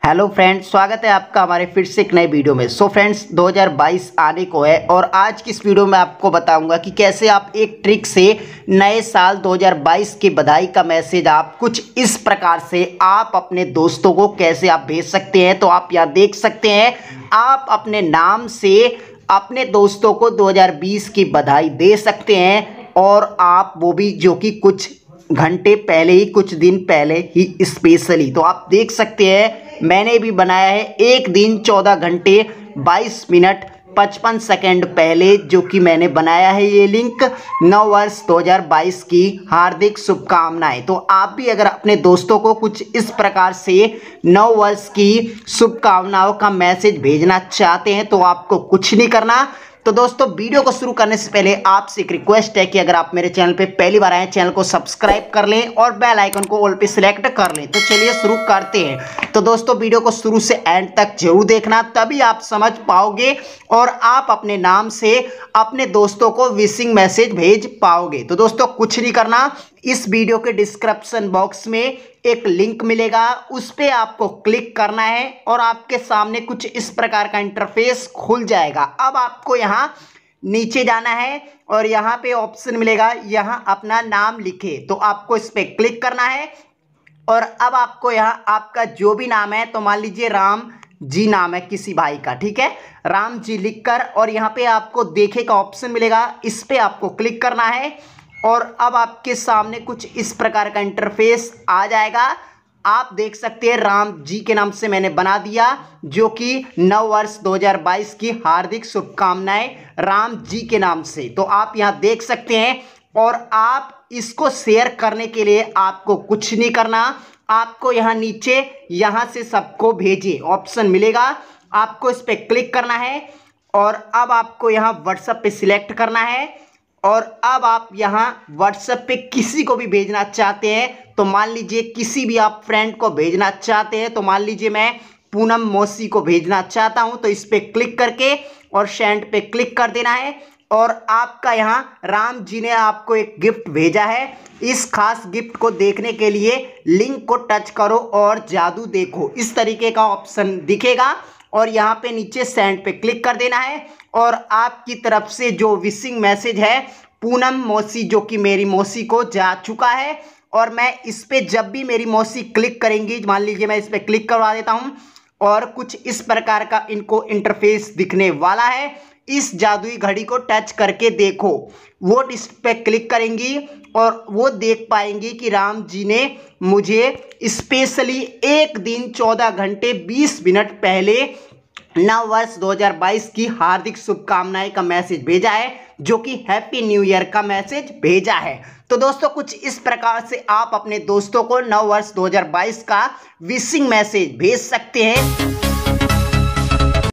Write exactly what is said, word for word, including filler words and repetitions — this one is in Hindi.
हेलो फ्रेंड्स, स्वागत है आपका हमारे फिर से एक नए वीडियो में। सो फ्रेंड्स, दो हज़ार बाईस आने को है और आज की इस वीडियो में आपको बताऊंगा कि कैसे आप एक ट्रिक से नए साल दो हज़ार बाईस की बधाई का मैसेज आप कुछ इस प्रकार से आप अपने दोस्तों को कैसे आप भेज सकते हैं। तो आप यहाँ देख सकते हैं, आप अपने नाम से अपने दोस्तों को दो हज़ार बीस की बधाई दे सकते हैं और आप वो भी जो कि कुछ घंटे पहले ही, कुछ दिन पहले ही स्पेशली। तो आप देख सकते हैं, मैंने भी बनाया है एक दिन चौदह घंटे बाईस मिनट पचपन सेकंड पहले, जो कि मैंने बनाया है ये लिंक। नव वर्ष दो हज़ार बाईस की हार्दिक शुभकामनाएं। तो आप भी अगर अपने दोस्तों को कुछ इस प्रकार से नव वर्ष की शुभकामनाओं का मैसेज भेजना चाहते हैं तो आपको कुछ नहीं करना। तो दोस्तों, वीडियो को शुरू करने से पहले आपसे एक रिक्वेस्ट है कि अगर आप मेरे चैनल पे पहली बार आए, चैनल को सब्सक्राइब कर लें और बेल आइकन को ऑल पे सिलेक्ट कर लें। तो चलिए शुरू करते हैं। तो दोस्तों, वीडियो को शुरू से एंड तक जरूर देखना, तभी आप समझ पाओगे और आप अपने नाम से अपने दोस्तों को विशिंग मैसेज भेज पाओगे। तो दोस्तों, कुछ नहीं करना, इस वीडियो के डिस्क्रिप्शन बॉक्स में एक लिंक मिलेगा, उस पर आपको क्लिक करना है और आपके सामने कुछ इस प्रकार का इंटरफेस खुल जाएगा। अब आपको यहाँ नीचे जाना है और यहाँ पे ऑप्शन मिलेगा, यहाँ अपना नाम लिखे, तो आपको इस पर क्लिक करना है। और अब आपको यहाँ आपका जो भी नाम है, तो मान लीजिए राम जी नाम है किसी भाई का, ठीक है, राम जी लिखकर, और यहाँ पे आपको देखे का ऑप्शन मिलेगा, इस पर आपको क्लिक करना है। और अब आपके सामने कुछ इस प्रकार का इंटरफेस आ जाएगा। आप देख सकते हैं, राम जी के नाम से मैंने बना दिया, जो कि नव वर्ष दो हज़ार बाईस की हार्दिक शुभकामनाएं राम जी के नाम से। तो आप यहां देख सकते हैं और आप इसको शेयर करने के लिए आपको कुछ नहीं करना, आपको यहां नीचे यहां से सबको भेजिए ऑप्शन मिलेगा, आपको इस पर क्लिक करना है और अब आपको यहां व्हाट्सएप पे सिलेक्ट करना है। और अब आप यहाँ व्हाट्सएप पे किसी को भी भेजना चाहते हैं, तो मान लीजिए किसी भी आप फ्रेंड को भेजना चाहते हैं, तो मान लीजिए मैं पूनम मौसी को भेजना चाहता हूं, तो इस पे क्लिक करके और सेंड पे क्लिक कर देना है। और आपका यहाँ राम जी ने आपको एक गिफ्ट भेजा है, इस खास गिफ्ट को देखने के लिए लिंक को टच करो और जादू देखो, इस तरीके का ऑप्शन दिखेगा और यहाँ पे नीचे सेंड पे क्लिक कर देना है। और आपकी तरफ से जो विशिंग मैसेज है पूनम मौसी, जो कि मेरी मौसी को जा चुका है, और मैं इस पे जब भी मेरी मौसी क्लिक करेंगी, मान लीजिए मैं इस पे क्लिक करवा देता हूं और कुछ इस प्रकार का इनको इंटरफेस दिखने वाला है। इस जादुई घड़ी को टच करके देखो, वो इस पे क्लिक करेंगी और वो देख पाएंगी कि राम जी ने मुझे स्पेशली एक दिन चौदह घंटे बीस मिनट पहले नव वर्ष दो हज़ार बाईस की हार्दिक शुभकामनाएं का मैसेज भेजा है, जो कि हैप्पी न्यू ईयर का मैसेज भेजा है। तो दोस्तों, कुछ इस प्रकार से आप अपने दोस्तों को नव वर्ष दो हज़ार बाईस का विशिंग मैसेज भेज सकते हैं।